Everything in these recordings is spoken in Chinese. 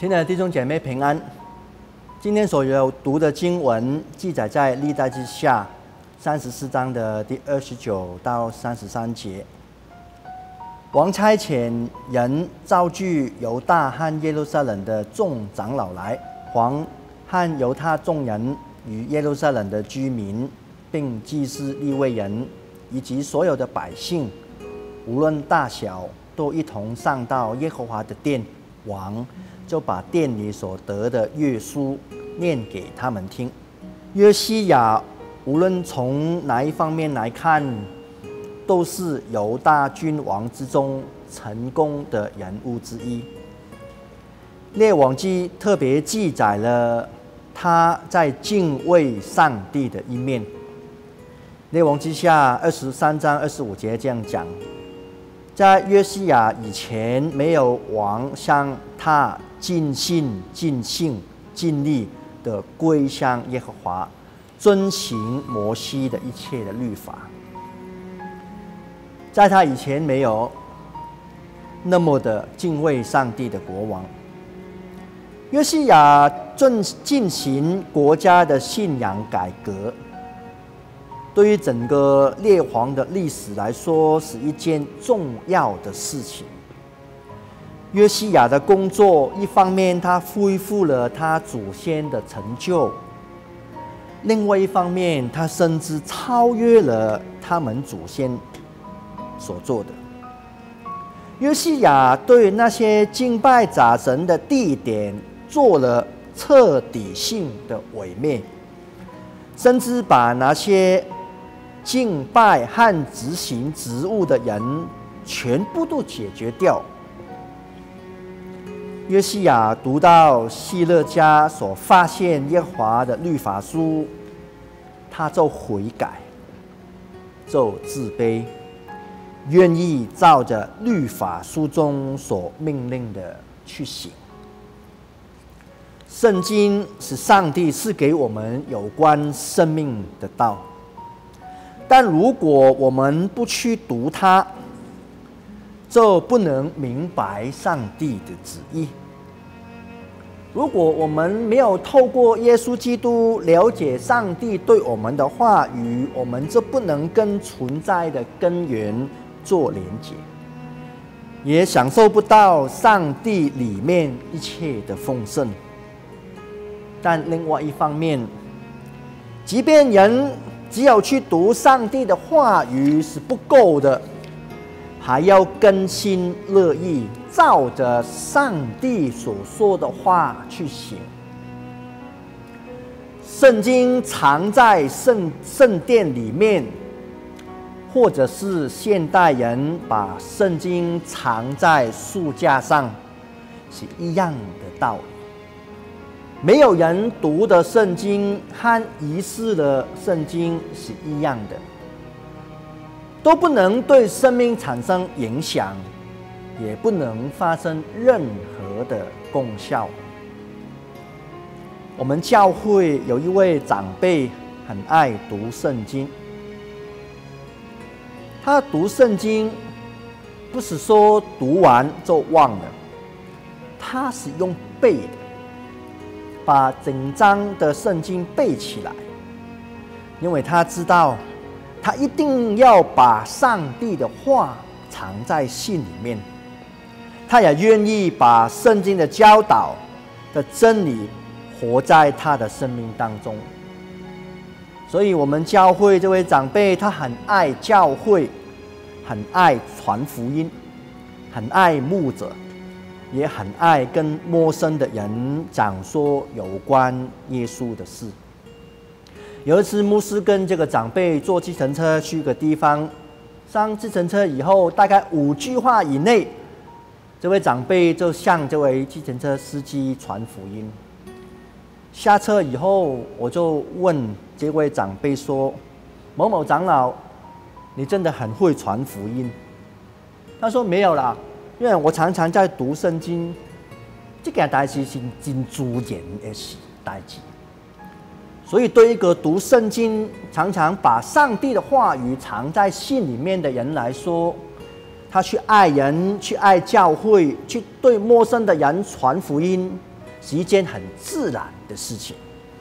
亲爱的弟兄姐妹平安。今天所有读的经文记载在历代志下34章的第29到33节。王差遣人召聚犹大和耶路撒冷的众长老来，王和犹太众人与耶路撒冷的居民，并祭司利未人以及所有的百姓，无论大小，都一同上到耶和华的殿。王就把殿里所得的约书念给他们听。约西亚无论从哪一方面来看，都是犹大君王之中成功的人物之一。列王记特别记载了他在敬畏上帝的一面。列王记下23章25节这样讲：在约西亚以前，没有王像他尽心、尽性、尽力的归向耶和华，遵行摩西的一切的律法。在他以前，没有那么的敬畏上帝的国王。约西亚进行国家的信仰改革，对于整个列王的历史来说，是一件重要的事情。约西亚的工作，一方面他恢复了他祖先的成就，另外一方面他甚至超越了他们祖先所做的。约西亚对那些敬拜假神的地点做了彻底性的毁灭，甚至把那些敬拜和执行职务的人全部都解决掉。约西亚读到希勒家所发现耶和华的律法书，他就悔改，就自卑，愿意照着律法书中所命令的去行。圣经是上帝赐给我们有关生命的道，但如果我们不去读它，就不能明白上帝的旨意。如果我们没有透过耶稣基督了解上帝对我们的话语，我们就不能跟存在的根源做连结，也享受不到上帝里面一切的丰盛。但另外一方面，即便人只有去读上帝的话语是不够的，还要甘心乐意照着上帝所说的话去行。圣经藏在圣殿里面，或者是现代人把圣经藏在书架上，是一样的道理。没有人读的圣经和仪式的圣经是一样的，都不能对生命产生影响，也不能发生任何的功效。我们教会有一位长辈很爱读圣经，他读圣经不是说读完就忘了，他是用背的，把整章的圣经背起来，因为他知道他一定要把上帝的话藏在心里面，他也愿意把圣经的教导的真理活在他的生命当中。所以我们教会这位长辈，他很爱教会，很爱传福音，很爱牧者，也很爱跟陌生的人讲说有关耶稣的事。有一次，牧师跟这个长辈坐计程车去一个地方，上计程车以后，大概5句话以内，这位长辈就向这位计程车司机传福音。下车以后，我就问这位长辈说：“某某长老，你真的很会传福音？”他说：“没有啦，因为我常常在读圣经，这件代志是真自然的事代志。所以对一个读圣经、常常把上帝的话语藏在心里面的人来说，他去爱人、去爱教会、去对陌生的人传福音， 是一件很自然的事情。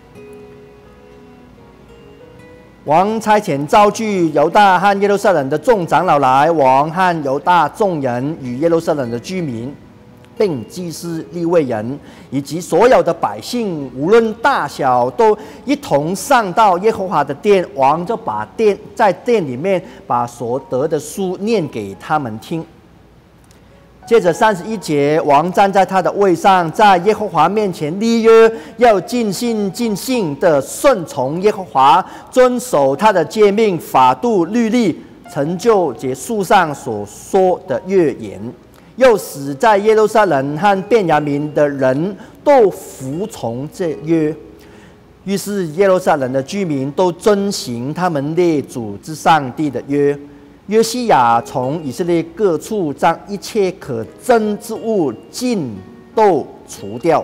王差遣召聚犹大和耶路撒冷的众长老来，王和犹大众人与耶路撒冷的居民，并祭司、利未人以及所有的百姓，无论大小，都一同上到耶和华的殿。王就在殿里面把所得的书念给他们听。接着31节，王站在他的位上，在耶和华面前立约，要尽心尽性的顺从耶和华，遵守他的诫命、法度、律例，成就这书上所说的约言。又使在耶路撒冷和便雅悯的人都服从这约。于是耶路撒冷的居民都遵行他们列祖之上帝的约。约西亚从以色列各处将一切可憎之物尽都除掉。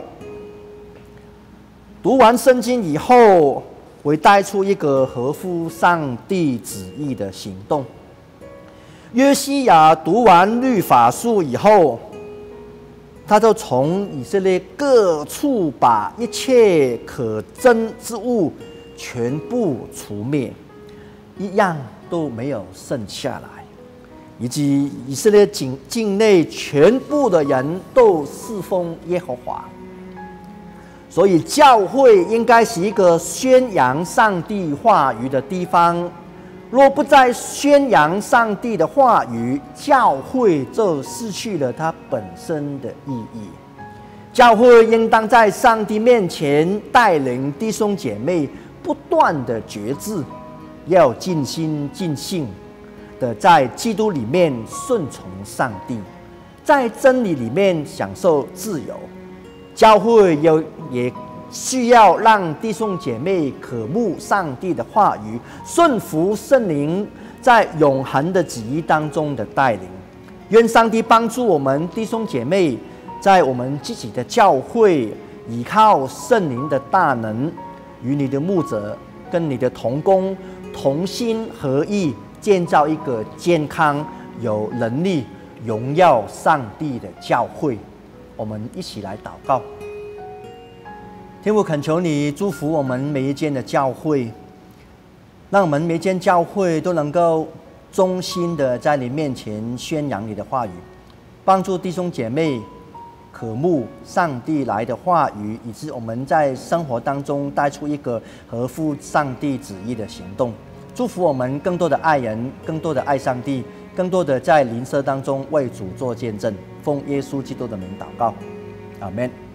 读完圣经以后，会带出一个合乎上帝旨意的行动。约西亚读完律法书以后，他就从以色列各处把一切可憎之物全部除灭，一样都没有剩下来，以及以色列境内全部的人都侍奉耶和华。所以教会应该是一个宣扬上帝话语的地方。若不再宣扬上帝的话语，教会就失去了它本身的意义。教会应当在上帝面前带领弟兄姐妹不断的决志，要尽心尽性的在基督里面顺从上帝，在真理里面享受自由。教会也需要让弟兄姐妹渴慕上帝的话语，顺服圣灵在永恒的旨意当中的带领。愿上帝帮助我们弟兄姐妹，在我们自己的教会，依靠圣灵的大能，与你的牧者跟你的同工同心合意，建造一个健康、有能力、荣耀上帝的教会。我们一起来祷告。天父，恳求你祝福我们每一间的教会，让我们每一间教会都能够忠心的在你面前宣扬你的话语，帮助弟兄姐妹渴慕上帝来的话语，以致我们在生活当中带出一个合乎上帝旨意的行动。祝福我们更多的爱人，更多的爱上帝，更多的在灵舍当中为主做见证。奉耶稣基督的名祷告，阿们。